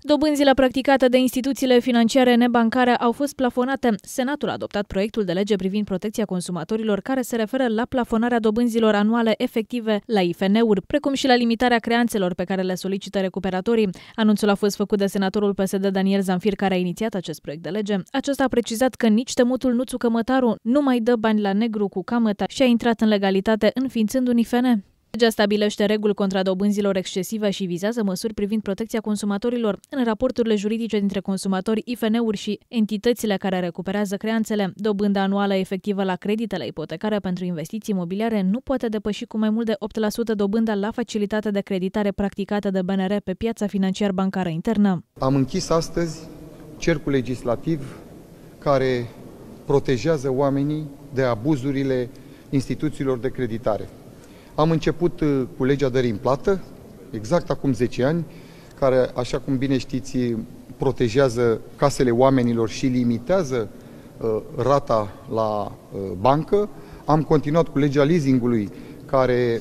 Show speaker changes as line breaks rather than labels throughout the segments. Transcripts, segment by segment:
Dobânzile practicate de instituțiile financiare nebancare au fost plafonate. Senatul a adoptat proiectul de lege privind protecția consumatorilor care se referă la plafonarea dobânzilor anuale efective la IFN-uri, precum și la limitarea creanțelor pe care le solicită recuperatorii. Anunțul a fost făcut de senatorul PSD Daniel Zamfir, care a inițiat acest proiect de lege. Acesta a precizat că nici temutul Nuțu Cămătaru nu mai dă bani la negru cu camăta și a intrat în legalitate înființând un IFN. Legea stabilește reguli contra dobânzilor excesive și vizează măsuri privind protecția consumatorilor în raporturile juridice dintre consumatori, IFN-uri și entitățile care recuperează creanțele. Dobânda anuală efectivă la creditele ipotecare pentru investiții imobiliare nu poate depăși cu mai mult de 8% dobânda la facilitatea de creditare practicată de BNR pe piața financiar-bancară internă.
Am închis astăzi cercul legislativ care protejează oamenii de abuzurile instituțiilor de creditare. Am început cu legea dării în plată, exact acum 10 ani, care, așa cum bine știți, protejează casele oamenilor și limitează rata la bancă. Am continuat cu legea leasingului, care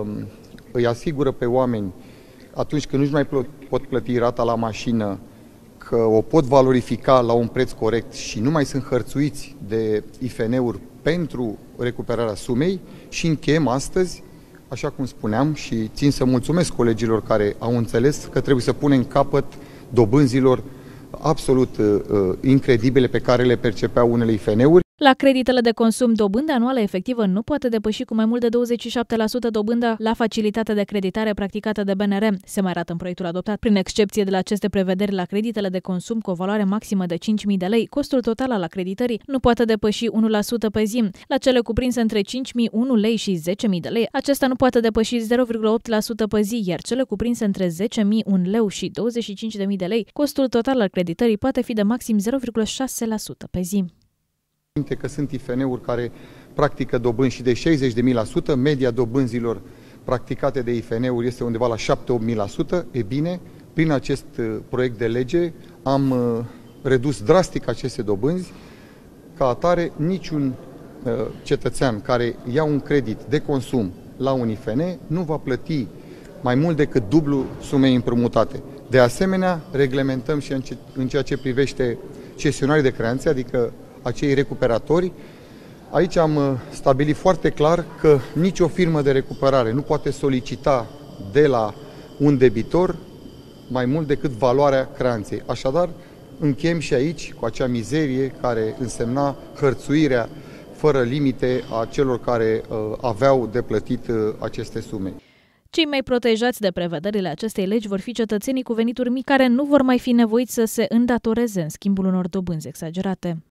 îi asigură pe oameni, atunci când nu-și mai pot plăti rata la mașină, că o pot valorifica la un preț corect și nu mai sunt hărțuiți de IFN-uri pentru recuperarea sumei. Și încheiem astăzi, așa cum spuneam, și țin să mulțumesc colegilor care au înțeles că trebuie să punem capăt dobânzilor absolut incredibile pe care le percepeau unele IFN-uri.
La creditele de consum, dobânda anuală efectivă nu poate depăși cu mai mult de 27% dobânda la facilitatea de creditare practicată de BNR, se mai arată în proiectul adoptat. Prin excepție de la aceste prevederi, la creditele de consum cu o valoare maximă de 5.000 de lei, costul total al acreditării nu poate depăși 1% pe zi. La cele cuprinse între 5.001 lei și 10.000 de lei, acesta nu poate depăși 0,8% pe zi, iar cele cuprinse între 10.001 lei și 25.000 de lei, costul total al creditării poate fi de maxim 0,6% pe zi.
Că sunt IFN-uri care practică dobânzi și de 60.000%, media dobânzilor practicate de IFN-uri este undeva la 7-8.000%. E bine, prin acest proiect de lege am redus drastic aceste dobânzi. Ca atare, niciun cetățean care ia un credit de consum la un IFN nu va plăti mai mult decât dublu sumei împrumutate. De asemenea, reglementăm și în ceea ce privește cesionarii de creanțe, adică acei recuperatori. Aici am stabilit foarte clar că nicio firmă de recuperare nu poate solicita de la un debitor mai mult decât valoarea creanței. Așadar, încheiem și aici cu acea mizerie care însemna hărțuirea fără limite a celor care aveau de plătit aceste sume.
Cei mai protejați de prevederile acestei legi vor fi cetățenii cu venituri mici care nu vor mai fi nevoiți să se îndatoreze în schimbul unor dobânzi exagerate.